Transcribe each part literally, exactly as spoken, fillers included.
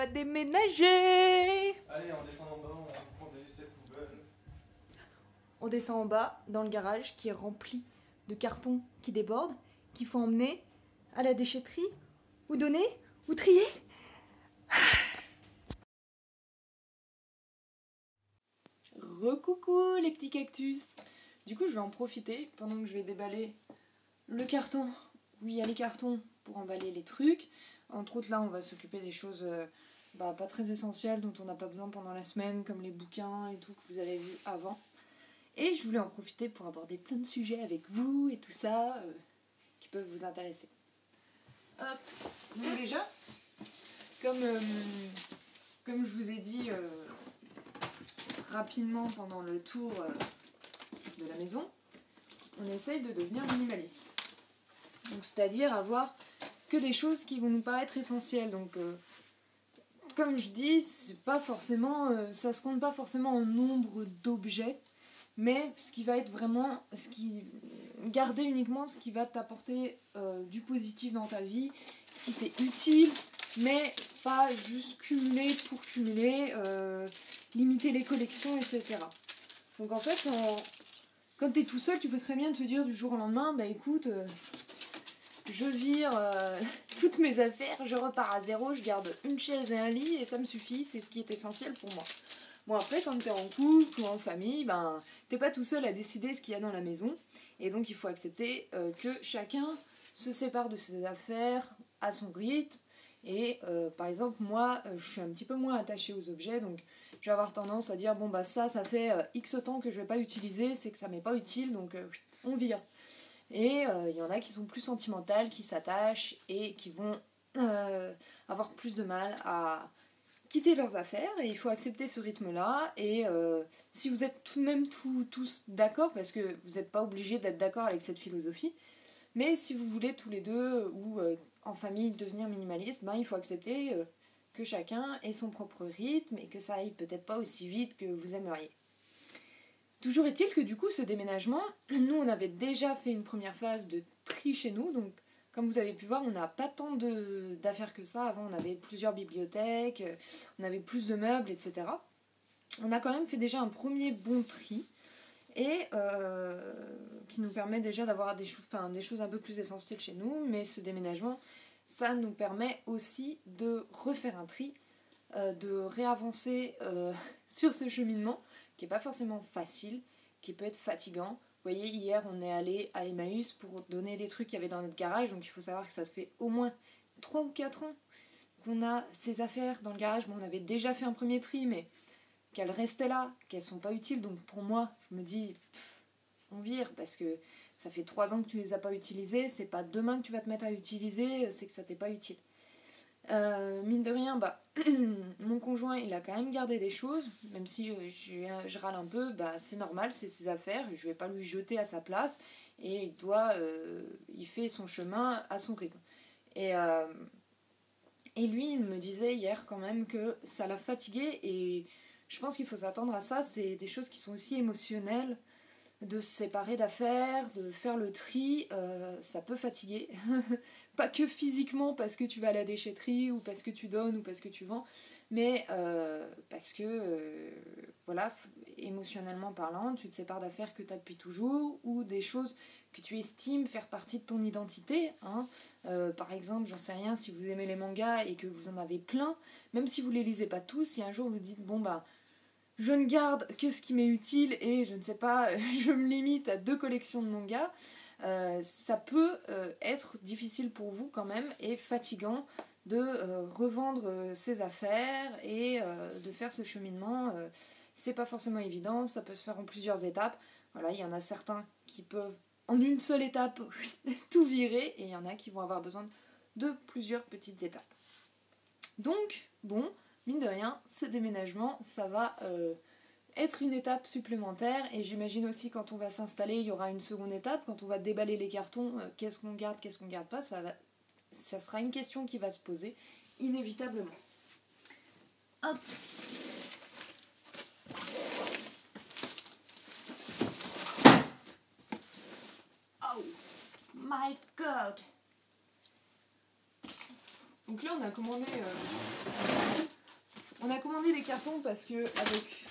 va déménager. Allez, on descend en bas, on prend des, cette poubelle. On descend en bas, dans le garage, qui est rempli de cartons qui débordent, qu'il faut emmener à la déchetterie, ou donner, ou trier. Recoucou les petits cactus. Du coup, je vais en profiter pendant que je vais déballer le carton. Oui, il y a les cartons pour emballer les trucs. Entre autres, là, on va s'occuper des choses euh, bah, pas très essentielles dont on n'a pas besoin pendant la semaine, comme les bouquins et tout que vous avez vu avant. Et je voulais en profiter pour aborder plein de sujets avec vous et tout ça euh, qui peuvent vous intéresser. Hop. Donc déjà, comme, euh, comme je vous ai dit euh, rapidement pendant le tour euh, de la maison, on essaye de devenir minimaliste. Donc c'est-à-dire avoir que des choses qui vont nous paraître essentielles. Donc euh, comme je dis, c'est pas forcément, euh, ça se compte pas forcément en nombre d'objets, mais ce qui va être vraiment, ce qui garder uniquement ce qui va t'apporter euh, du positif dans ta vie, ce qui t'est utile, mais pas juste cumuler pour cumuler, euh, limiter les collections, et cetera. Donc en fait, en, quand t'es tout seul, tu peux très bien te dire du jour au lendemain, bah écoute, euh, je vire euh, toutes mes affaires, je repars à zéro, je garde une chaise et un lit et ça me suffit, c'est ce qui est essentiel pour moi. Bon après, quand t'es en couple ou en famille, ben t'es pas tout seul à décider ce qu'il y a dans la maison, et donc il faut accepter euh, que chacun se sépare de ses affaires à son rythme. Et euh, par exemple, moi, euh, je suis un petit peu moins attachée aux objets, donc je vais avoir tendance à dire bon bah ça, ça fait euh, X temps que je vais pas utiliser, c'est que ça m'est pas utile, donc euh, on vire. Et il euh, y en a qui sont plus sentimentales, qui s'attachent et qui vont euh, avoir plus de mal à quitter leurs affaires, et il faut accepter ce rythme-là. Et euh, si vous êtes tout de même tout, tous d'accord, parce que vous n'êtes pas obligés d'être d'accord avec cette philosophie, mais si vous voulez tous les deux ou euh, en famille devenir minimaliste, ben, il faut accepter euh, que chacun ait son propre rythme et que ça aille peut-être pas aussi vite que vous aimeriez. Toujours est-il que du coup ce déménagement, nous on avait déjà fait une première phase de tri chez nous, donc comme vous avez pu voir, on n'a pas tant de, d'affaires que ça. Avant on avait plusieurs bibliothèques, on avait plus de meubles, et cetera. On a quand même fait déjà un premier bon tri, et euh, qui nous permet déjà d'avoir des, cho- enfin, des choses un peu plus essentielles chez nous, mais ce déménagement, ça nous permet aussi de refaire un tri, euh, de réavancer euh, sur ce cheminement, qui n'est pas forcément facile, qui peut être fatigant. Vous voyez, hier, on est allé à Emmaüs pour donner des trucs qu'il y avait dans notre garage, donc il faut savoir que ça fait au moins trois ou quatre ans qu'on a ces affaires dans le garage. Bon, on avait déjà fait un premier tri, mais qu'elles restaient là, qu'elles sont pas utiles, donc pour moi, je me dis, pff, on vire, parce que ça fait trois ans que tu les as pas utilisées, c'est pas demain que tu vas te mettre à utiliser, c'est que ça t'est pas utile. Euh, mine de rien, bah, mon conjoint il a quand même gardé des choses, même si euh, je, je râle un peu, bah, c'est normal, c'est ses affaires, je vais pas lui jeter à sa place, et il doit, euh, il fait son chemin à son rythme. Et, euh, et lui, il me disait hier quand même que ça l'a fatigué, et je pense qu'il faut s'attendre à ça, c'est des choses qui sont aussi émotionnelles, de se séparer d'affaires, de faire le tri, euh, ça peut fatiguer. Pas que physiquement parce que tu vas à la déchetterie ou parce que tu donnes ou parce que tu vends, mais euh, parce que, euh, voilà, émotionnellement parlant, tu te sépares d'affaires que tu as depuis toujours ou des choses que tu estimes faire partie de ton identité. Hein. Euh, par exemple, j'en sais rien, si vous aimez les mangas et que vous en avez plein, même si vous les lisez pas tous, si un jour vous dites, bon bah, je ne garde que ce qui m'est utile et je ne sais pas, je me limite à deux collections de mangas, euh, ça peut euh, être difficile pour vous quand même et fatigant de euh, revendre euh, ses affaires et euh, de faire ce cheminement. Euh, c'est pas forcément évident, ça peut se faire en plusieurs étapes. Voilà, il y en a certains qui peuvent en une seule étape tout virer, et il y en a qui vont avoir besoin de plusieurs petites étapes. Donc, bon, mine de rien, ce déménagement, ça va euh, être une étape supplémentaire, et j'imagine aussi quand on va s'installer, il y aura une seconde étape, quand on va déballer les cartons, euh, qu'est-ce qu'on garde, qu'est-ce qu'on garde pas, ça, va, ça sera une question qui va se poser inévitablement. Hop. Oh my god! Donc là on a commandé euh, On a commandé des cartons parce que avec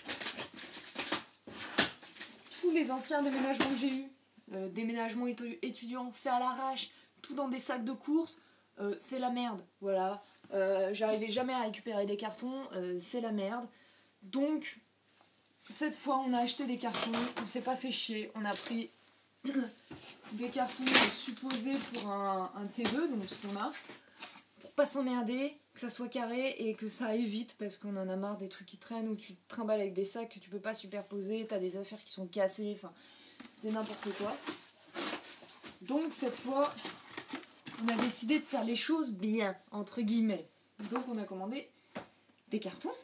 tous les anciens déménagements que j'ai eus, euh, déménagements étu- étudiants faits à l'arrache, tout dans des sacs de course, euh, c'est la merde, voilà. Euh, J'arrivais jamais à récupérer des cartons, euh, c'est la merde. Donc, cette fois, on a acheté des cartons, on s'est pas fait chier, on a pris des cartons supposés pour un, un T deux, donc ce qu'on a, pour pas s'emmerder, que ça soit carré et que ça aille vite parce qu'on en a marre des trucs qui traînent ou tu te trimbales avec des sacs que tu peux pas superposer, t'as des affaires qui sont cassées, enfin c'est n'importe quoi. Donc cette fois on a décidé de faire les choses bien, entre guillemets. Donc on a commandé des cartons.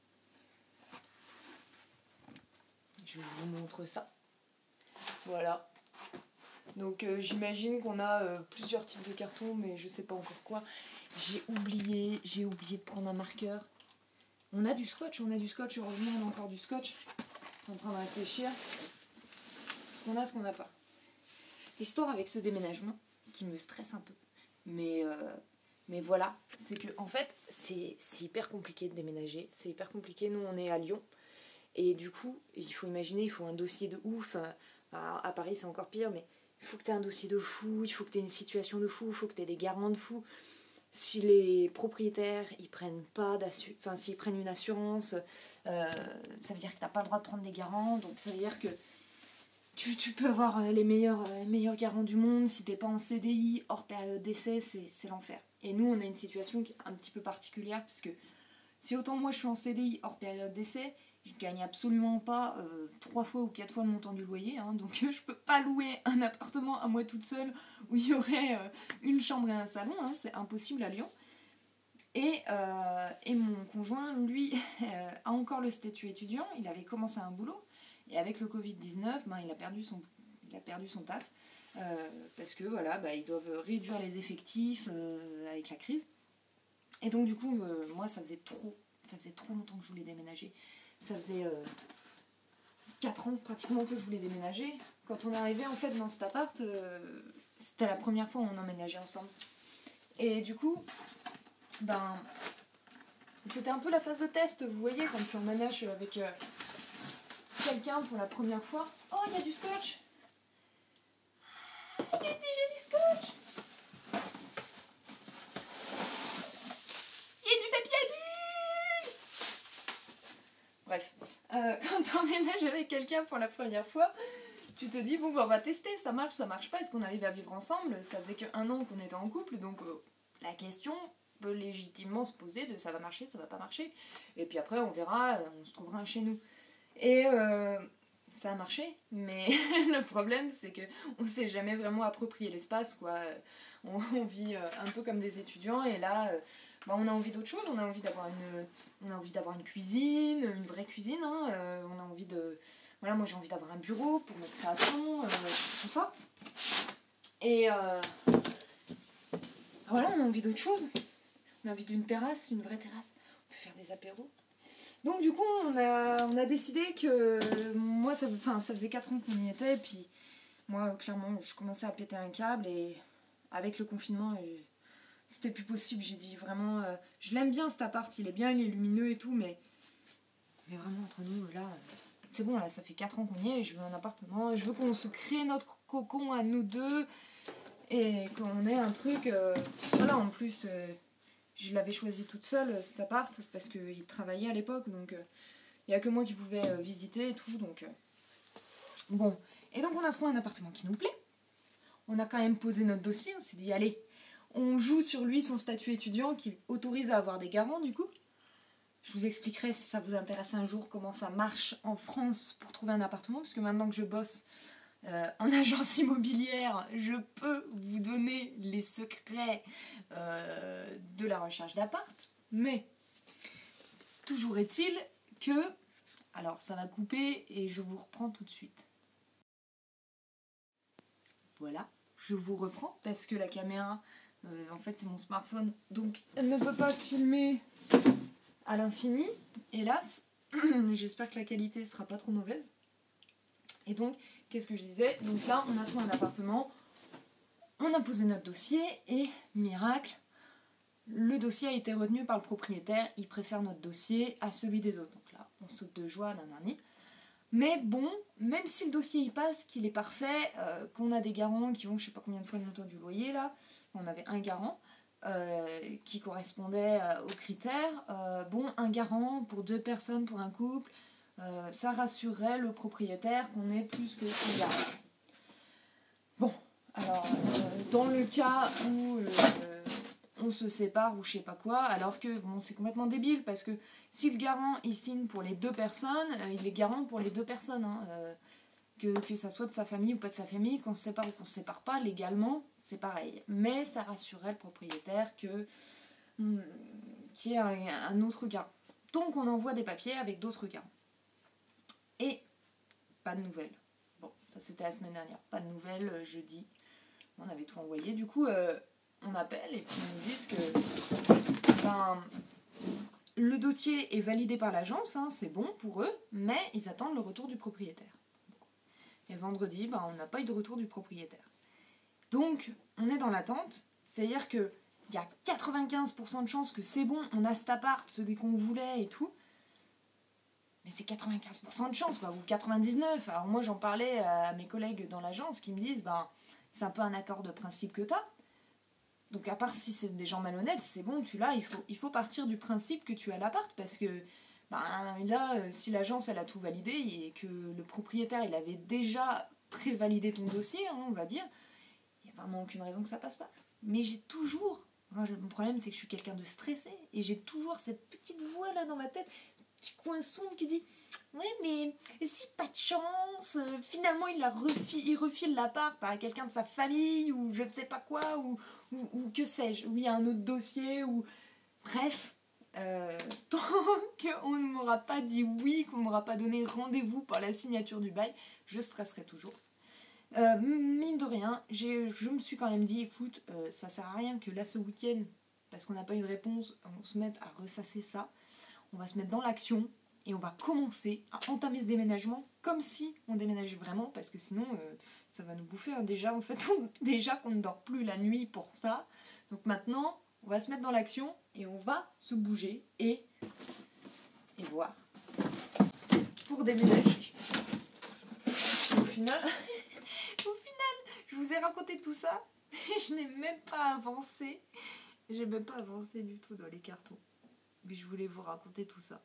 Je vous montre ça. Voilà. Donc euh, j'imagine qu'on a euh, plusieurs types de cartons, mais je sais pas encore quoi. J'ai oublié, j'ai oublié de prendre un marqueur. On a du scotch, on a du scotch, heureusement on a encore du scotch. Je suis en train de réfléchir. Ce qu'on a, ce qu'on n'a pas. L'histoire avec ce déménagement, qui me stresse un peu. Mais, euh, mais voilà, c'est que en fait, c'est hyper compliqué de déménager. C'est hyper compliqué, nous on est à Lyon. Et du coup, il faut imaginer, il faut un dossier de ouf. À, à Paris c'est encore pire, mais il faut que tu aies un dossier de fou, il faut que tu aies une situation de fou, il faut que tu aies des garants de fou. Si les propriétaires ils prennent pas d'assurance, enfin s'ils prennent une assurance, euh, ça veut dire que tu n'as pas le droit de prendre des garants, donc ça veut dire que tu, tu peux avoir les meilleurs, les meilleurs garants du monde, si t'es pas en C D I, hors période d'essai, c'est l'enfer. Et nous on a une situation qui est un petit peu particulière, parce que si autant moi je suis en C D I hors période d'essai, je gagne absolument pas euh, trois fois ou quatre fois le montant du loyer, hein, donc euh, je peux pas louer un appartement à moi toute seule où il y aurait euh, une chambre et un salon, hein, c'est impossible à Lyon. Et, euh, et mon conjoint, lui, euh, a encore le statut étudiant, il avait commencé un boulot, et avec le covid dix-neuf, ben, il, a perdu son, il a perdu son taf, euh, parce que voilà, ben, ils doivent réduire les effectifs euh, avec la crise. Et donc du coup, euh, moi ça faisait trop, ça faisait trop longtemps que je voulais déménager. Ça faisait euh, quatre ans pratiquement que je voulais déménager. Quand on est arrivé en fait dans cet appart, euh, c'était la première fois où on emménageait ensemble. Et du coup, ben, c'était un peu la phase de test, vous voyez, quand tu emménages avec euh, quelqu'un pour la première fois. Oh, il y a du scotch! Il y a déjà du scotch! Il y a du papier à bulles! Bref, euh, quand tu emménages avec quelqu'un pour la première fois, tu te dis, bon, bah, on va tester, ça marche, ça marche pas, est-ce qu'on arrive à vivre ensemble? Ça faisait qu'un an qu'on était en couple, donc euh, la question peut légitimement se poser de ça va marcher, ça va pas marcher. Et puis après, on verra, on se trouvera un chez nous. Et euh, ça a marché, mais le problème, c'est qu'on s'est jamais vraiment approprié l'espace, quoi. On, on vit un peu comme des étudiants, et là, bah, on a envie d'autre chose, on a envie d'avoir une, on a envie d'avoir une cuisine, une vraie cuisine, hein, euh, on a envie de... Voilà, moi j'ai envie d'avoir un bureau pour notre création, euh, tout ça. Et euh, voilà, on a envie d'autre chose. On a envie d'une terrasse, une vraie terrasse. On peut faire des apéros. Donc du coup, on a, on a décidé que... Moi, ça, enfin, ça faisait quatre ans qu'on y était, et puis moi, clairement, je commençais à péter un câble, et avec le confinement, c'était plus possible. J'ai dit vraiment... Euh, je l'aime bien cet appart, il est bien, il est lumineux et tout, mais... Mais vraiment, entre nous, là... C'est bon, là, ça fait quatre ans qu'on y est, je veux un appartement, je veux qu'on se crée notre cocon à nous deux, et qu'on ait un truc... Euh, voilà, en plus... Euh, je l'avais choisi toute seule, cet appart, parce qu'il travaillait à l'époque, donc il euh, n'y a que moi qui pouvais euh, visiter et tout, donc... Euh, bon, et donc on a trouvé un appartement qui nous plaît, on a quand même posé notre dossier, on s'est dit, allez, on joue sur lui son statut étudiant qui autorise à avoir des garants, du coup. Je vous expliquerai, si ça vous intéresse un jour, comment ça marche en France pour trouver un appartement, parce que maintenant que je bosse Euh, en agence immobilière, je peux vous donner les secrets euh, de la recherche d'appart, mais toujours est-il que, alors ça va couper et je vous reprends tout de suite. Voilà, je vous reprends parce que la caméra, euh, en fait c'est mon smartphone, donc elle ne peut pas filmer à l'infini, hélas. J'espère que la qualité sera pas trop mauvaise. Et donc, qu'est-ce que je disais? Donc là, on a trouvé un appartement, on a posé notre dossier, et miracle, le dossier a été retenu par le propriétaire, il préfère notre dossier à celui des autres. Donc là, on saute de joie d'un année. Mais bon, même si le dossier y passe, qu'il est parfait, euh, qu'on a des garants qui ont je sais pas combien de fois le montant du loyer là, on avait un garant euh, qui correspondait euh, aux critères. Euh, bon, un garant pour deux personnes, pour un couple, euh, ça rassurerait le propriétaire qu'on ait plus que un garant. Bon, alors euh, dans le cas où euh, on se sépare ou je sais pas quoi, alors que bon, c'est complètement débile parce que si le garant il signe pour les deux personnes, euh, il est garant pour les deux personnes. Hein, euh, que, que ça soit de sa famille ou pas de sa famille, qu'on se sépare ou qu'on se sépare pas, légalement, c'est pareil. Mais ça rassurerait le propriétaire que hmm, qu'il y ait un, un autre garant. Donc on envoie des papiers avec d'autres garants. Et pas de nouvelles. Bon, ça c'était la semaine dernière. Pas de nouvelles, euh, jeudi. On avait tout envoyé. Du coup, euh, on appelle et puis ils nous disent que ben, le dossier est validé par l'agence, hein, c'est bon pour eux, mais ils attendent le retour du propriétaire. Et vendredi, ben, on n'a pas eu de retour du propriétaire. Donc, on est dans l'attente, c'est-à-dire qu'il y a quatre-vingt-quinze pour cent de chances que c'est bon, on a cet appart, celui qu'on voulait et tout. Mais c'est quatre-vingt-quinze pour cent de chance, quoi, ou quatre-vingt-dix-neuf pour cent. Alors moi, j'en parlais à mes collègues dans l'agence qui me disent, ben, c'est un peu un accord de principe que t'as. Donc à part si c'est des gens malhonnêtes, c'est bon, tu l'as, il faut, il faut partir du principe que tu as l'appart, parce que ben, là, si l'agence elle a tout validé et que le propriétaire il avait déjà prévalidé ton dossier, hein, on va dire, il n'y a vraiment aucune raison que ça passe pas. Mais j'ai toujours, moi, mon problème c'est que je suis quelqu'un de stressé, et j'ai toujours cette petite voix là dans ma tête, ce petit coin sombre qui dit ouais mais si pas de chance, euh, finalement il, la refile, il refile l'appart à quelqu'un de sa famille ou je ne sais pas quoi, ou, ou, ou que sais-je, ou il y a un autre dossier, ou bref, euh, tant qu'on ne m'aura pas dit oui, qu'on ne m'aura pas donné rendez-vous pour la signature du bail, je stresserai toujours. Euh, mine de rien, j'ai, je me suis quand même dit écoute, euh, ça sert à rien que là ce week-end, parce qu'on n'a pas eu de réponse, on se mette à ressasser ça. On va se mettre dans l'action et on va commencer à entamer ce déménagement comme si on déménageait vraiment, parce que sinon euh, ça va nous bouffer. Hein. Déjà, en fait, on, déjà qu'on ne dort plus la nuit pour ça. Donc maintenant, on va se mettre dans l'action et on va se bouger et, et voir pour déménager. Au final, au final, je vous ai raconté tout ça, mais je n'ai même pas avancé. J'ai même pas avancé du tout dans les cartons. Mais je voulais vous raconter tout ça.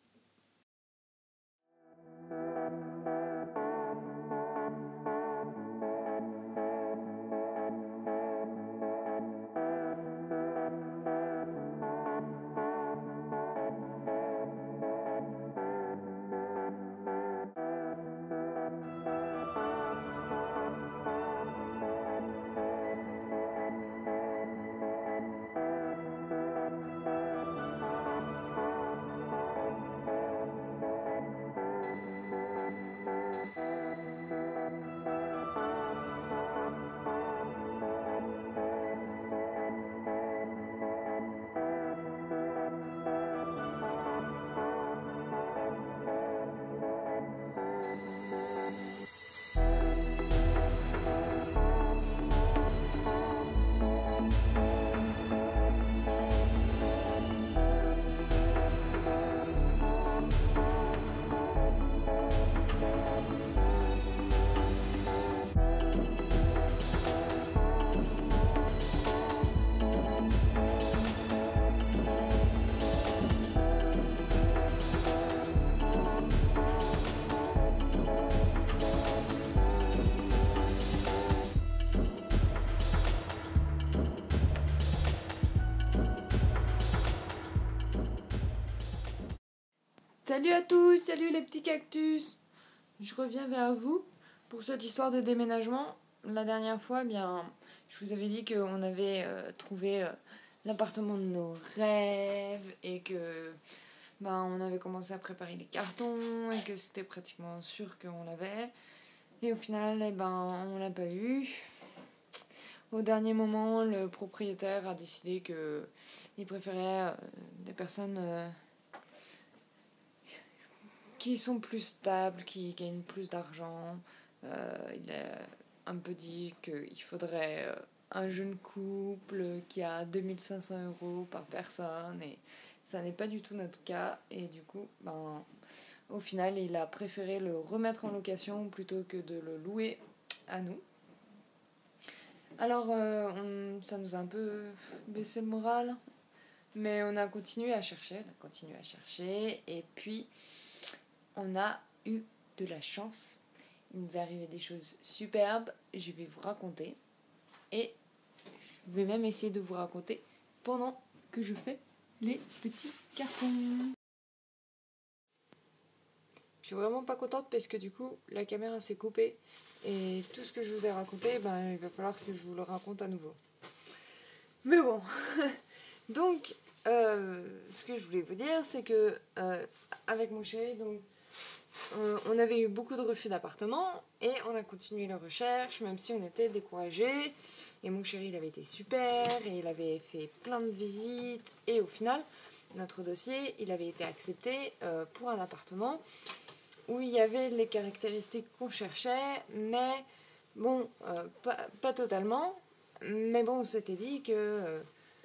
Salut à tous, salut les petits cactus. Je reviens vers vous pour cette histoire de déménagement. La dernière fois, eh bien, je vous avais dit qu'on avait euh, trouvé euh, l'appartement de nos rêves et que ben, on avait commencé à préparer les cartons et que c'était pratiquement sûr qu'on l'avait. Et au final, eh ben, on l'a pas eu. Au dernier moment, le propriétaire a décidé qu'il préférait euh, des personnes... Euh, qui sont plus stables, qui gagnent plus d'argent. Euh, il a un peu dit qu'il faudrait euh, un jeune couple qui a deux mille cinq cents euros par personne et ça n'est pas du tout notre cas et du coup ben, au final il a préféré le remettre en location plutôt que de le louer à nous. Alors euh, on, ça nous a un peu baissé le moral, mais on a continué à chercher, on a continué à chercher et puis on a eu de la chance. Il nous est arrivé des choses superbes, je vais vous raconter et je vais même essayer de vous raconter pendant que je fais les petits cartons. Je suis vraiment pas contente parce que du coup la caméra s'est coupée et tout ce que je vous ai raconté, ben, il va falloir que je vous le raconte à nouveau. Mais bon, donc euh, ce que je voulais vous dire c'est que euh, avec mon chéri, donc Euh, on avait eu beaucoup de refus d'appartements et on a continué les recherches même si on était découragés et mon chéri il avait été super et il avait fait plein de visites et au final notre dossier il avait été accepté euh, pour un appartement où il y avait les caractéristiques qu'on cherchait mais bon euh, pas, pas totalement mais bon on s'était dit que euh,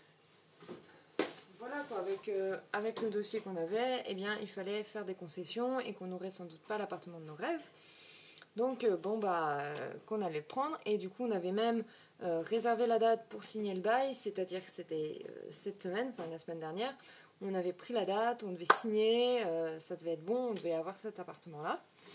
Voilà quoi, avec, euh, avec le dossier qu'on avait, eh bien, il fallait faire des concessions et qu'on n'aurait sans doute pas l'appartement de nos rêves. Donc, euh, bon, bah, euh, qu'on allait le prendre. Et du coup, on avait même euh, réservé la date pour signer le bail, c'est-à-dire que c'était euh, cette semaine, enfin la semaine dernière. On avait pris la date, on devait signer, euh, ça devait être bon, on devait avoir cet appartement-là.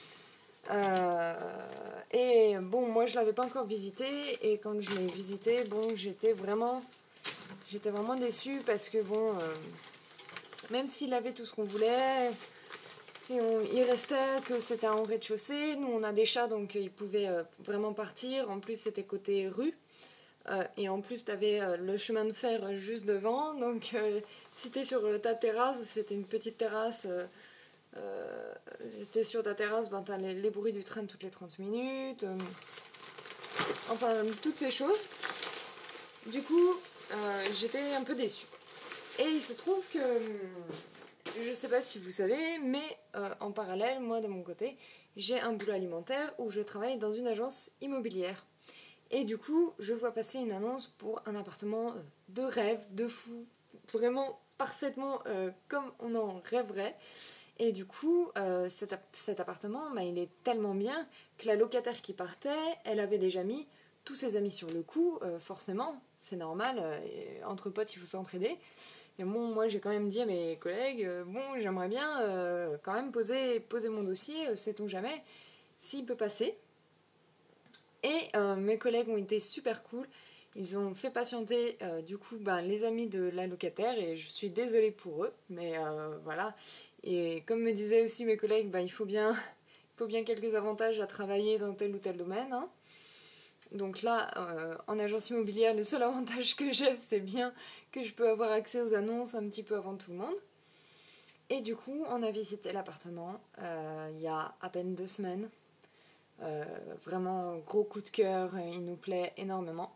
Euh, et bon, moi, je ne l'avais pas encore visité. Et quand je l'ai visité, bon, j'étais vraiment... J'étais vraiment déçue parce que bon, euh, même s'il avait tout ce qu'on voulait, et on, il restait que c'était un rez-de-chaussée. Nous, on a des chats, donc ils pouvaient euh, vraiment partir. En plus, c'était côté rue. Euh, et en plus, tu avais euh, le chemin de fer juste devant. Donc, euh, si tu es sur ta terrasse, c'était une petite terrasse. Euh, euh, si tu es sur ta terrasse, ben, tu as les, les bruits du train toutes les trente minutes. Euh, enfin, toutes ces choses. Du coup... Euh, j'étais un peu déçue. Et il se trouve que, je sais pas si vous savez, mais euh, en parallèle, moi de mon côté, j'ai un boulot alimentaire où je travaille dans une agence immobilière. Et du coup, je vois passer une annonce pour un appartement de rêve, de fou, vraiment parfaitement euh, comme on en rêverait. Et du coup, euh, cet, cet appartement, bah, il est tellement bien que la locataire qui partait, elle avait déjà mis tous ses amis sur le coup, euh, forcément, c'est normal, euh, entre potes il faut s'entraider. Et bon, moi j'ai quand même dit à mes collègues, euh, bon j'aimerais bien euh, quand même poser, poser mon dossier, euh, sait-on jamais, s'il peut passer. Et euh, mes collègues ont été super cool, ils ont fait patienter euh, du coup ben, les amis de la locataire et je suis désolée pour eux, mais euh, voilà. Et comme me disaient aussi mes collègues, ben, il faut bien, il faut bien quelques avantages à travailler dans tel ou tel domaine, hein. Donc là, euh, en agence immobilière, le seul avantage que j'ai, c'est bien que je peux avoir accès aux annonces un petit peu avant tout le monde. Et du coup, on a visité l'appartement euh, il y a à peine deux semaines. Euh, vraiment, gros coup de cœur, il nous plaît énormément.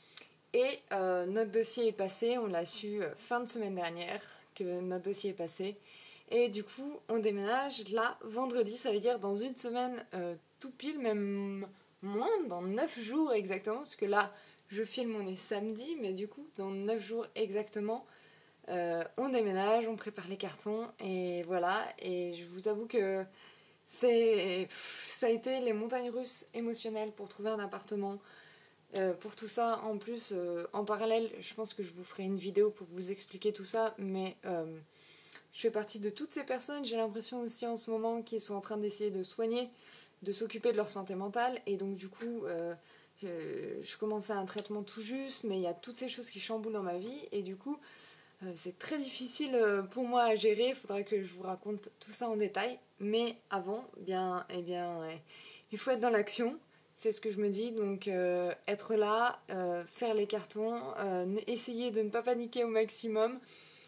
Et euh, notre dossier est passé, on l'a su fin de semaine dernière que notre dossier est passé. Et du coup, on déménage là, vendredi, ça veut dire dans une semaine euh, tout pile, même... moins, dans neuf jours exactement, parce que là, je filme, on est samedi, mais du coup, dans neuf jours exactement, euh, on déménage, on prépare les cartons, et voilà, et je vous avoue que c'est, pff, ça a été les montagnes russes émotionnelles pour trouver un appartement. Euh, pour tout ça, en plus, euh, en parallèle, je pense que je vous ferai une vidéo pour vous expliquer tout ça, mais euh, je fais partie de toutes ces personnes, j'ai l'impression aussi en ce moment, qui sont en train d'essayer de soigner, de s'occuper de leur santé mentale, et donc du coup euh, je, je commençais un traitement tout juste, mais il y a toutes ces choses qui chamboulent dans ma vie et du coup euh, c'est très difficile pour moi à gérer. Il faudra que je vous raconte tout ça en détail, mais avant, bien, eh bien ouais, il faut être dans l'action, c'est ce que je me dis, donc euh, être là, euh, faire les cartons, euh, essayer de ne pas paniquer au maximum.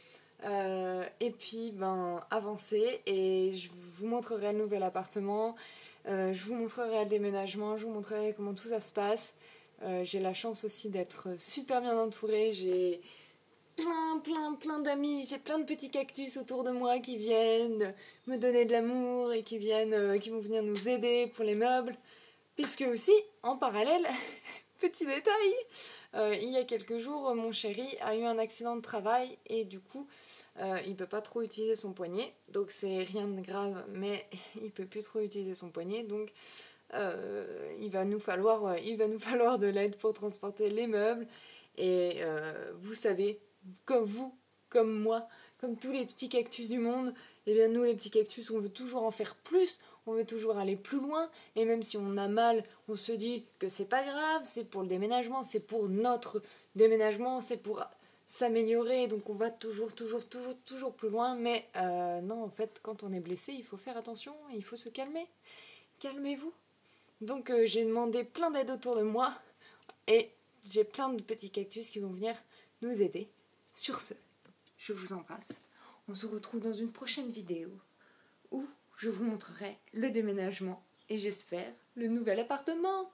Euh, et puis ben, avancer et je vous montrerai le nouvel appartement, euh, je vous montrerai le déménagement, je vous montrerai comment tout ça se passe. Euh, j'ai la chance aussi d'être super bien entourée, j'ai plein plein plein d'amis, j'ai plein de petits cactus autour de moi qui viennent me donner de l'amour et qui, viennent, euh, qui vont venir nous aider pour les meubles, puisque aussi en parallèle petit détail, euh, il y a quelques jours, mon chéri a eu un accident de travail et du coup, euh, il peut pas trop utiliser son poignet. Donc c'est rien de grave, mais il peut plus trop utiliser son poignet. Donc euh, il va nous falloir, euh, il va nous falloir de l'aide pour transporter les meubles. Et euh, vous savez, comme vous, comme moi, comme tous les petits cactus du monde, eh bien nous les petits cactus, on veut toujours en faire plus. On veut toujours aller plus loin, et même si on a mal, on se dit que c'est pas grave, c'est pour le déménagement, c'est pour notre déménagement, c'est pour s'améliorer, donc on va toujours, toujours, toujours, toujours plus loin, mais euh, non, en fait, quand on est blessé, il faut faire attention, il faut se calmer. Calmez-vous. Donc euh, j'ai demandé plein d'aide autour de moi, et j'ai plein de petits cactus qui vont venir nous aider. Sur ce, je vous embrasse. On se retrouve dans une prochaine vidéo, où je vous montrerai le déménagement et j'espère le nouvel appartement.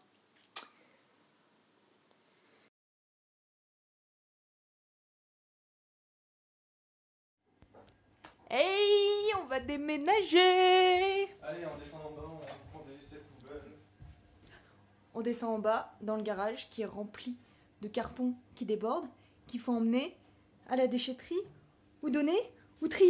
Hey, on va déménager! Allez, on descend en bas, on prend des sept poubelles. On descend en bas dans le garage qui est rempli de cartons qui débordent, qu'il faut emmener à la déchetterie, ou donner, ou trier.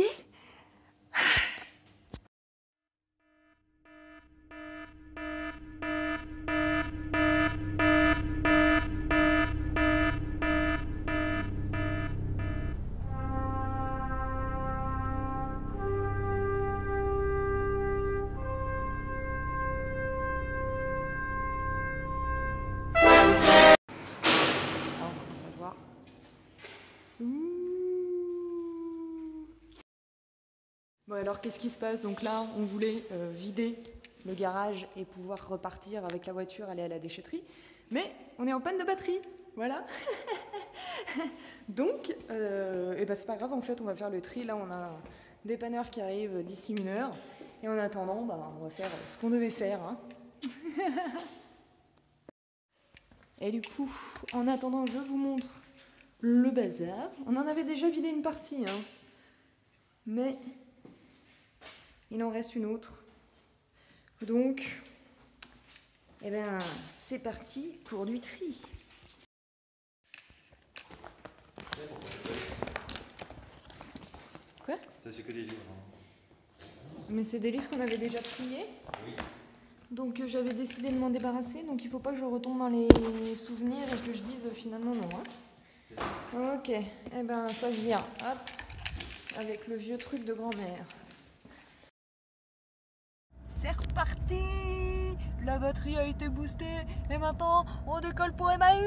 Bon alors qu'est-ce qui se passe? Donc là on voulait euh, vider le garage et pouvoir repartir avec la voiture, aller à la déchetterie, mais on est en panne de batterie, voilà. Donc euh, et ben c'est pas grave, en fait on va faire le tri. Là on a un dépanneur qui arrive d'ici une heure et en attendant bah, on va faire ce qu'on devait faire, hein. Et du coup en attendant je vous montre le bazar. On en avait déjà vidé une partie, hein, mais il en reste une autre. Donc, eh ben, c'est parti pour du tri. Quoi? Ça, c'est que des livres. Hein. Mais c'est des livres qu'on avait déjà pliés. Oui. Donc euh, j'avais décidé de m'en débarrasser. Donc il faut pas que je retombe dans les souvenirs et que je dise euh, finalement non. Hein. Ok, eh ben ça vient. Hop, avec le vieux truc de grand-mère. C'est reparti! La batterie a été boostée et maintenant on décolle pour Emmaüs!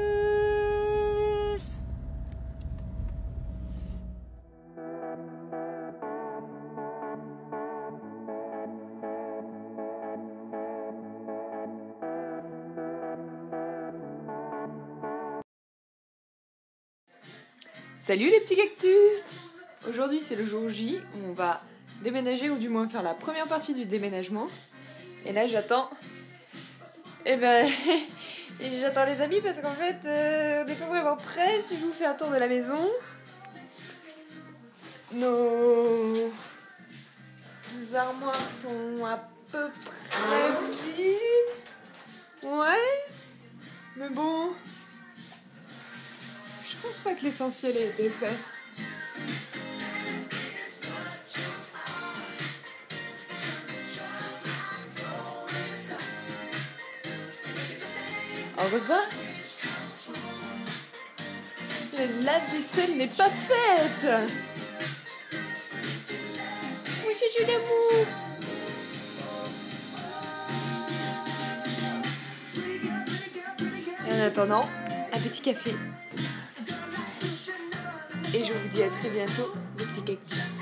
Salut les petits cactus! Aujourd'hui c'est le jour J, on va déménager ou du moins faire la première partie du déménagement. Et là j'attends, et ben j'attends les amis parce qu'en fait euh, on n'est pas vraiment prêts. Si je vous fais un tour de la maison, nos armoires sont à peu près vides. Ouais, mais bon, je pense pas que l'essentiel ait été fait. En revoir. La vaisselle n'est pas faite. Oui, j'ai eu l'amour. Et en attendant, un petit café. Et je vous dis à très bientôt, les petits cactus.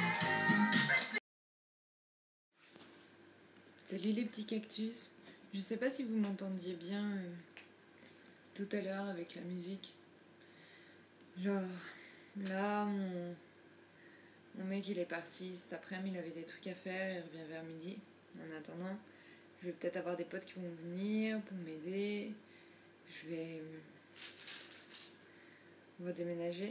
Salut les petits cactus. Je sais pas si vous m'entendiez bien euh, tout à l'heure avec la musique. Genre, là, mon, mon mec il est parti cet après-midi, il avait des trucs à faire, il revient vers midi. En attendant, je vais peut-être avoir des potes qui vont venir pour m'aider. Je vais... On va déménager.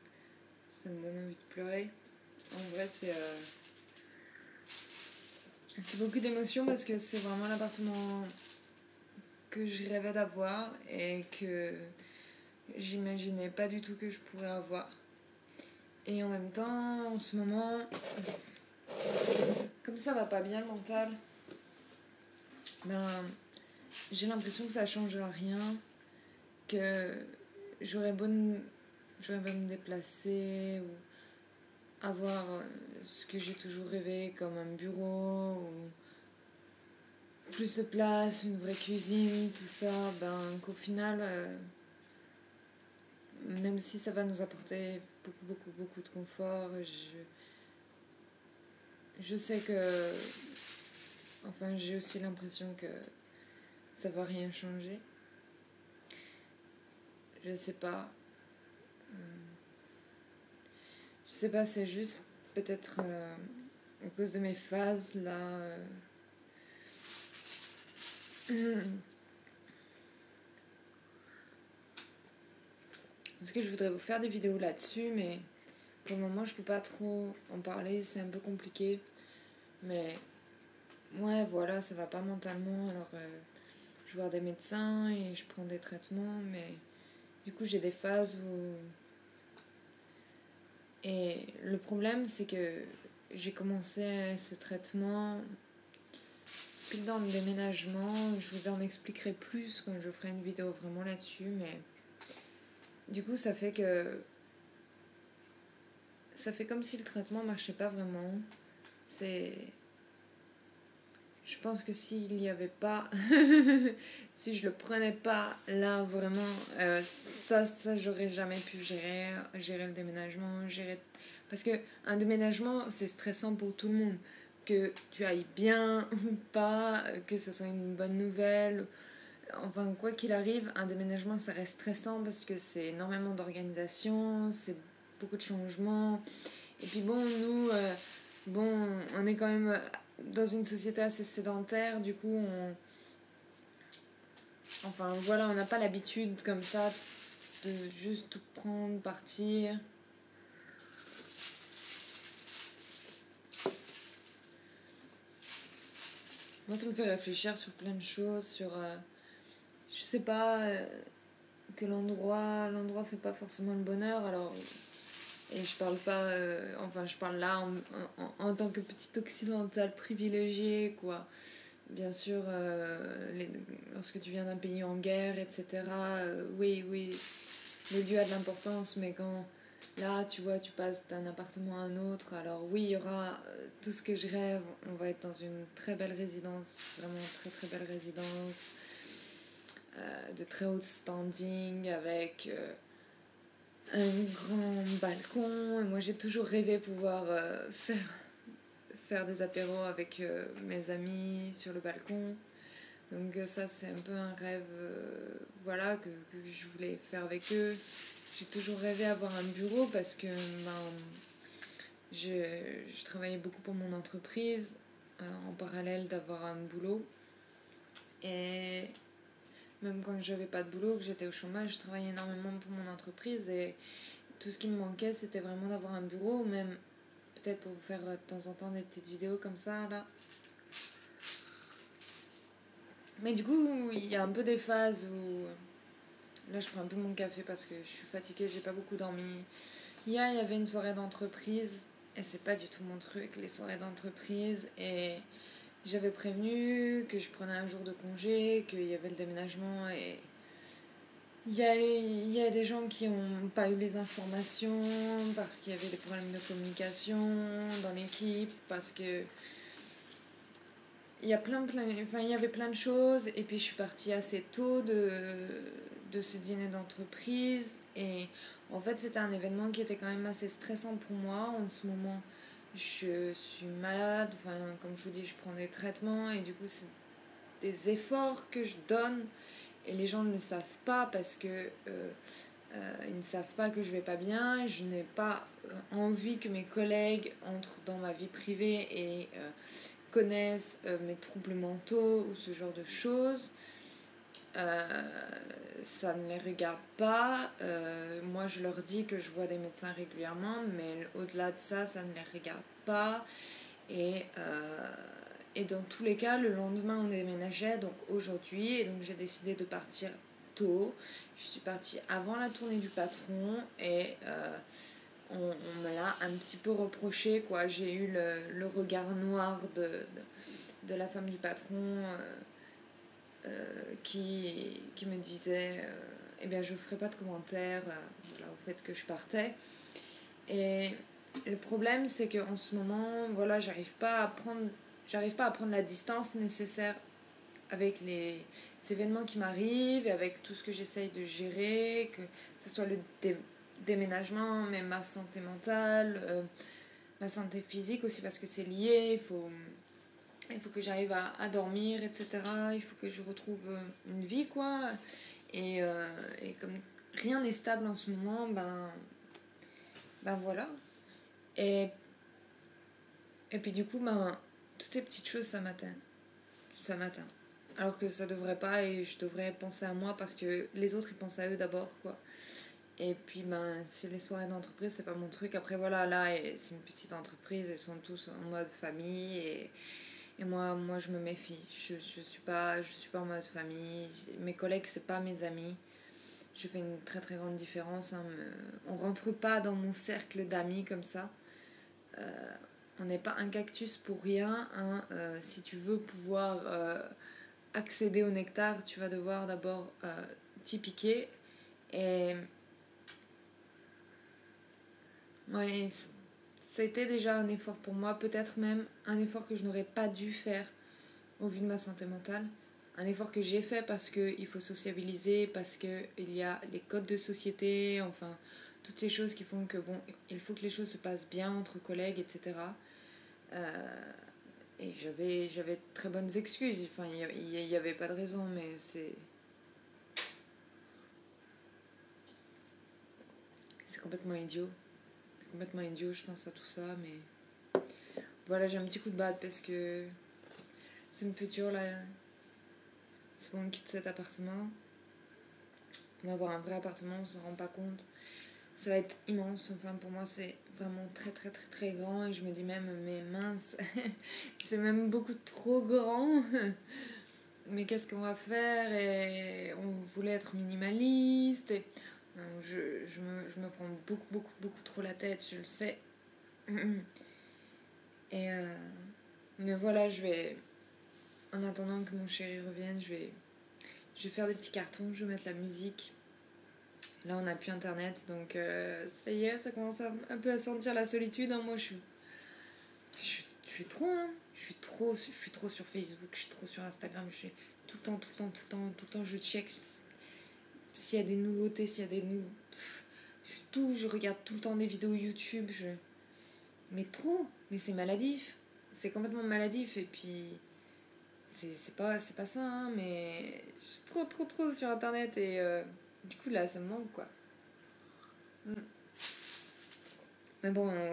Ça me donne envie de pleurer. En vrai, c'est... Euh... c'est beaucoup d'émotions parce que c'est vraiment l'appartement que je rêvais d'avoir et que j'imaginais pas du tout que je pourrais avoir. Et en même temps, en ce moment, comme ça va pas bien le mental, ben, j'ai l'impression que ça changera rien, que j'aurais beau, j'aurais beau me déplacer ou avoir ce que j'ai toujours rêvé comme un bureau ou plus de place, une vraie cuisine, tout ça, ben qu'au final, euh, même si ça va nous apporter beaucoup, beaucoup, beaucoup de confort, je, je sais que, enfin j'ai aussi l'impression que ça va rien changer. Je sais pas. Euh, je sais pas, c'est juste peut-être euh, à cause de mes phases là. Euh, Parce que je voudrais vous faire des vidéos là-dessus, mais pour le moment je peux pas trop en parler, c'est un peu compliqué. Mais ouais, voilà, ça va pas mentalement, alors euh, je vais voir des médecins et je prends des traitements, mais du coup j'ai des phases où... Et le problème c'est que j'ai commencé ce traitement puis dans le déménagement, je vous en expliquerai plus quand je ferai une vidéo vraiment là-dessus, mais du coup ça fait que ça fait comme si le traitement marchait pas vraiment. C'est... Je pense que s'il n'y avait pas... si je le prenais pas là, vraiment, euh, ça, ça j'aurais jamais pu gérer, gérer le déménagement, gérer... Parce que un déménagement, c'est stressant pour tout le monde. Que tu ailles bien ou pas, que ce soit une bonne nouvelle... Enfin, quoi qu'il arrive, un déménagement, ça reste stressant parce que c'est énormément d'organisation, c'est beaucoup de changements. Et puis bon, nous, euh, bon, on est quand même dans une société assez sédentaire, du coup, on... Enfin, voilà, on n'a pas l'habitude comme ça de juste tout prendre, partir. Moi, ça me fait réfléchir sur plein de choses, sur... Euh, je sais pas... Euh, que l'endroit l'endroit fait pas forcément le bonheur, alors et je parle pas euh, enfin je parle là en, en, en tant que petite occidentale privilégiée quoi, bien sûr euh, les, lorsque tu viens d'un pays en guerre etc euh, oui oui le lieu a de l'importance, mais quand là tu vois tu passes d'un appartement à un autre, alors oui il y aura euh, tout ce que je rêve, on va être dans une très belle résidence, vraiment très très belle résidence Euh, de très haut standing avec euh, un grand balcon. Et moi j'ai toujours rêvé pouvoir euh, faire, faire des apéros avec euh, mes amis sur le balcon. Donc euh, ça c'est un peu un rêve euh, voilà, que, que je voulais faire avec eux. J'ai toujours rêvé avoir un bureau parce que ben, je, je travaillais beaucoup pour mon entreprise euh, en parallèle d'avoir un boulot. Et même quand je n'avais pas de boulot, que j'étais au chômage, je travaillais énormément pour mon entreprise et tout ce qui me manquait, c'était vraiment d'avoir un bureau, même peut-être pour vous faire de temps en temps des petites vidéos comme ça, là. Mais du coup, il y a un peu des phases où... Là, je prends un peu mon café parce que je suis fatiguée, j'ai pas beaucoup dormi. Hier, il y avait une soirée d'entreprise et c'est pas du tout mon truc, les soirées d'entreprise, et... J'avais prévenu que je prenais un jour de congé, qu'il y avait le déménagement et il y a, il y a des gens qui n'ont pas eu les informations parce qu'il y avait des problèmes de communication dans l'équipe, parce que il y a plein, plein, enfin, il y avait plein de choses, et puis je suis partie assez tôt de, de ce dîner d'entreprise et en fait c'était un événement qui était quand même assez stressant pour moi en ce moment. Je suis malade, enfin, comme je vous dis, je prends des traitements et du coup, c'est des efforts que je donne et les gens ne le savent pas parce que euh, euh, ils ne savent pas que je vais pas bien. Je n'ai pas envie que mes collègues entrent dans ma vie privée et euh, connaissent euh, mes troubles mentaux ou ce genre de choses. Euh, ça ne les regarde pas. Euh, moi, je leur dis que je vois des médecins régulièrement, mais au-delà de ça, ça ne les regarde pas. Et, euh, et dans tous les cas, le lendemain, on déménageait, donc aujourd'hui, et donc j'ai décidé de partir tôt. Je suis partie avant la tournée du patron, et euh, on, on me l'a un petit peu reproché, quoi. J'ai eu le, le regard noir de, de, de la femme du patron euh, euh, qui, qui me disait euh, eh bien, je ferai pas de commentaires euh, voilà, au fait que je partais. Et le problème, c'est qu'en ce moment, voilà, j'arrive pas à prendre, j'arrive pas à prendre la distance nécessaire avec les événements qui m'arrivent et avec tout ce que j'essaye de gérer, que ce soit le dé- déménagement, mais ma santé mentale, euh, ma santé physique aussi, parce que c'est lié, il faut, il faut que j'arrive à, à dormir, et cetera. Il faut que je retrouve une vie, quoi. Et, euh, et comme rien n'est stable en ce moment, ben, ben voilà. Et, et puis du coup, ben, toutes ces petites choses, ça m'atteint. Ça m'atteint. Alors que ça devrait pas, et je devrais penser à moi parce que les autres, ils pensent à eux d'abord, quoi. Et puis, ben, si les soirées d'entreprise, c'est pas mon truc. Après, voilà, là, c'est une petite entreprise, ils sont tous en mode famille, et, et moi, moi, je me méfie. Je, je suis pas, je suis pas en mode famille. Mes collègues, c'est pas mes amis. Je fais une très très grande différence. Hein. On rentre pas dans mon cercle d'amis comme ça. Euh, on n'est pas un cactus pour rien. Hein. Euh, si tu veux pouvoir euh, accéder au nectar, tu vas devoir d'abord euh, t'y piquer. Et ouais, c'était déjà un effort pour moi, peut-être même un effort que je n'aurais pas dû faire au vu de ma santé mentale. Un effort que j'ai fait parce qu'il faut sociabiliser, parce qu'il y a les codes de société, enfin, toutes ces choses qui font que, bon, il faut que les choses se passent bien entre collègues, et cetera. Euh, et j'avais, j'avais de très bonnes excuses, enfin, il n'y avait pas de raison, mais c'est... C'est complètement idiot. C'est complètement idiot, je pense à tout ça, mais... Voilà, j'ai un petit coup de bad parce que c'est un peu dur, là. C'est bon, on quitte cet appartement. On va avoir un vrai appartement, on s'en rend pas compte. Ça va être immense, enfin pour moi c'est vraiment très très très très grand et je me dis même mais mince, c'est même beaucoup trop grand. Mais qu'est-ce qu'on va faire? Et on voulait être minimaliste et non, je, je, me, je me prends beaucoup beaucoup beaucoup trop la tête, je le sais. Et euh, mais voilà, je vais en attendant que mon chéri revienne, je vais je vais faire des petits cartons, je vais mettre la musique. Là, on n'a plus internet, donc euh, ça y est, ça commence à, un peu à sentir la solitude. Hein. Moi, je suis, je suis, je suis trop, hein. Je suis trop, je suis trop sur Facebook, je suis trop sur Instagram. Je suis tout le temps, tout le temps, tout le temps, tout le temps. Je check s'il y a des nouveautés, s'il y a des nouveaux. Je suis tout, je regarde tout le temps des vidéos YouTube. Je, mais trop, mais c'est maladif, c'est complètement maladif. Et puis, c'est, c'est pas, c'est pas ça, hein, mais je suis trop, trop, trop sur internet et euh, du coup là, ça me manque quoi. Mm. Mais bon, euh,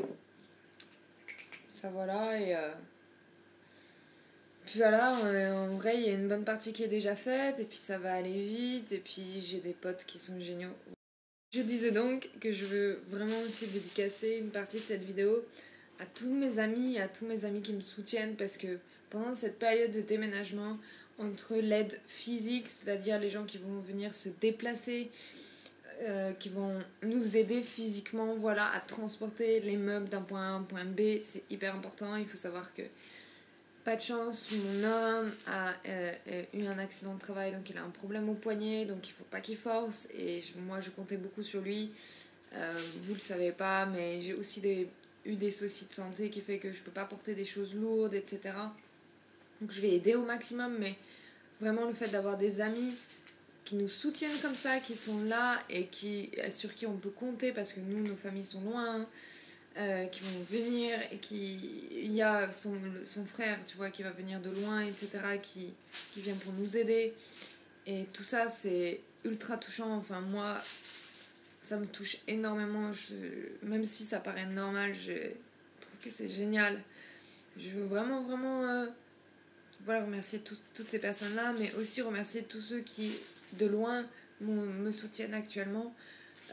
ça voilà, et euh, puis voilà, euh, en vrai, il y a une bonne partie qui est déjà faite, et puis ça va aller vite, et puis j'ai des potes qui sont géniaux. Je disais donc que je veux vraiment aussi dédicacer une partie de cette vidéo à tous mes amis, à tous mes amis qui me soutiennent, parce que pendant cette période de déménagement, entre l'aide physique, c'est-à-dire les gens qui vont venir se déplacer, Euh, qui vont nous aider physiquement, voilà, à transporter les meubles d'un point A à un point B, c'est hyper important. Il faut savoir que pas de chance, mon homme a euh, euh, eu un accident de travail, donc il a un problème au poignet, donc il faut pas qu'il force, et je, moi je comptais beaucoup sur lui. Euh, vous le savez pas, mais j'ai aussi des, eu des soucis de santé qui fait que je peux pas porter des choses lourdes, et cetera. Donc je vais aider au maximum, mais vraiment le fait d'avoir des amis qui nous soutiennent comme ça, qui sont là et qui, sur qui on peut compter parce que nous, nos familles sont loin, euh, qui vont venir et qui... Il y a son, son frère, tu vois, qui va venir de loin, et cetera, qui, qui vient pour nous aider. Et tout ça, c'est ultra touchant. Enfin, moi, ça me touche énormément. Je, même si ça paraît normal, je trouve que c'est génial. Je veux vraiment, vraiment... Euh, voilà, remercier tous, toutes ces personnes-là, mais aussi remercier tous ceux qui, de loin, me soutiennent actuellement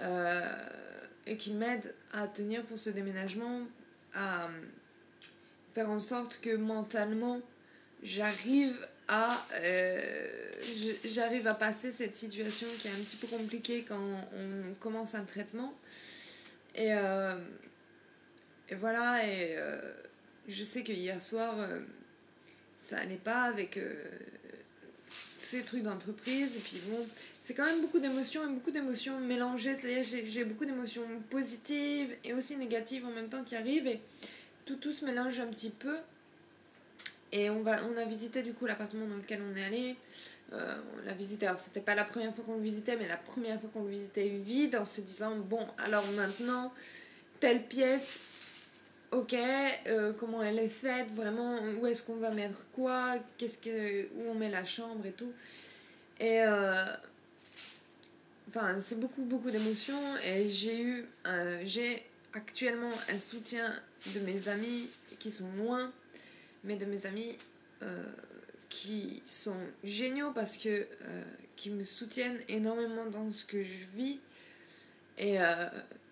euh, et qui m'aident à tenir pour ce déménagement, à faire en sorte que mentalement, j'arrive à, euh, j'arrive à passer cette situation qui est un petit peu compliquée quand on commence un traitement. Et, euh, et voilà, et euh, je sais que hier soir, euh, ça allait pas avec euh, ces trucs d'entreprise. Et puis bon, c'est quand même beaucoup d'émotions et beaucoup d'émotions mélangées. C'est-à-dire j'ai, j'ai beaucoup d'émotions positives et aussi négatives en même temps qui arrivent. Et tout, tout se mélange un petit peu. Et on, va, on a visité du coup l'appartement dans lequel on est allé. Euh, on l'a visité, alors c'était pas la première fois qu'on le visitait, mais la première fois qu'on le visitait vide, en se disant, bon, alors maintenant, telle pièce, ok, euh, comment elle est faite, vraiment, où est-ce qu'on va mettre quoi, qu'est-ce que, où on met la chambre et tout. Et euh, enfin, c'est beaucoup, beaucoup d'émotions. Et j'ai eu, euh, j'ai actuellement un soutien de mes amis qui sont loin, mais de mes amis euh, qui sont géniaux parce que euh, qui me soutiennent énormément dans ce que je vis. Et euh,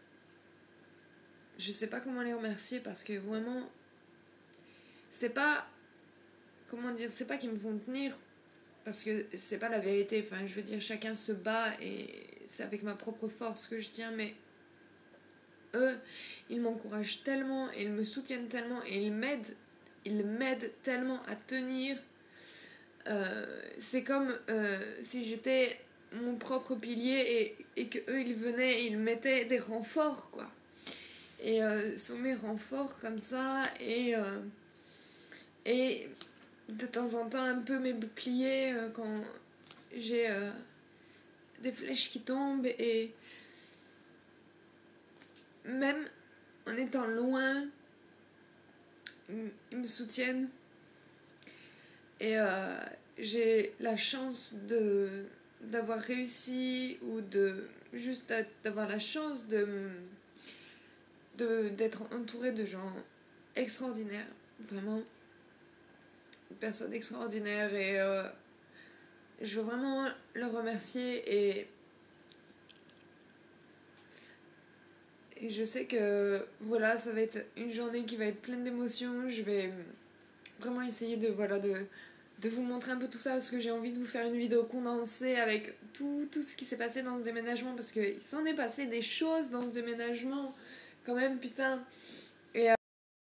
je sais pas comment les remercier parce que vraiment, c'est pas, comment dire, c'est pas qu'ils me font tenir parce que c'est pas la vérité. Enfin, je veux dire, chacun se bat et c'est avec ma propre force que je tiens, mais eux, ils m'encouragent tellement et ils me soutiennent tellement et ils m'aident, ils m'aident tellement à tenir. Euh, c'est comme euh, si j'étais mon propre pilier et, et que eux ils venaient et ils mettaient des renforts, quoi. Et euh, sont mes renforts comme ça et, euh, et de temps en temps un peu mes boucliers euh, quand j'ai euh, des flèches qui tombent. Et même en étant loin, ils me soutiennent. Et euh, j'ai la chance de d'avoir réussi ou de juste d'avoir la chance de, de d'être entourée de gens extraordinaires, vraiment personnes extraordinaires. Et euh, je veux vraiment le remercier. Et, et je sais que voilà, ça va être une journée qui va être pleine d'émotions. Je vais vraiment essayer de voilà de de vous montrer un peu tout ça parce que j'ai envie de vous faire une vidéo condensée avec tout, tout ce qui s'est passé dans ce déménagement parce qu'il s'en est passé des choses dans ce déménagement quand même, putain. Et euh...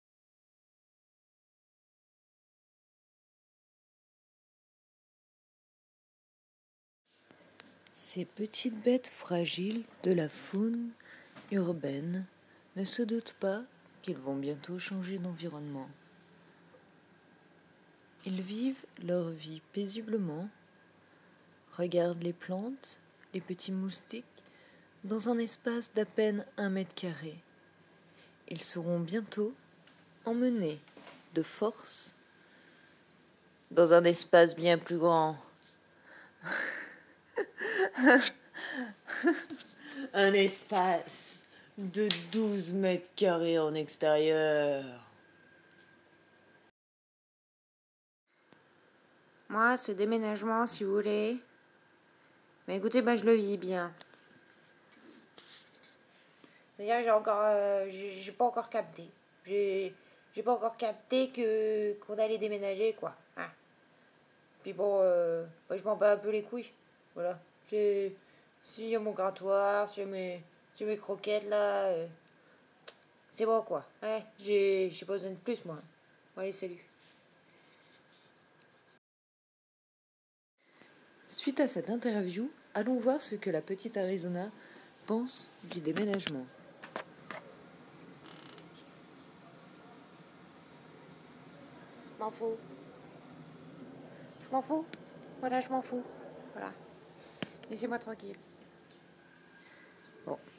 Ces petites bêtes fragiles de la faune urbaine ne se doutent pas qu'ils vont bientôt changer d'environnement. Ils vivent leur vie paisiblement, regardent les plantes, les petits moustiques, dans un espace d'à peine un mètre carré. Ils seront bientôt emmenés de force dans un espace bien plus grand. Un espace de douze mètres carrés en extérieur. Moi, ce déménagement, si vous voulez, mais écoutez, bah, je le vis bien. C'est-à-dire que j'ai encore, euh, j'ai, j'ai pas encore capté. J'ai, j'ai pas encore capté que qu'on allait déménager, quoi. Hein. Puis bon, euh, bah, je m'en bats un peu les couilles. Voilà. J'ai, s'il y a mon grattoir, s'il y a mes, s'il y a mes croquettes là, euh, c'est bon, quoi. Hein. J'ai, j'ai pas besoin de plus, moi. Bon, allez, salut. Suite à cette interview, allons voir ce que la petite Arizona pense du déménagement. Je m'en fous. Je m'en fous. Voilà, je m'en fous. Voilà. Laissez-moi tranquille. Bon.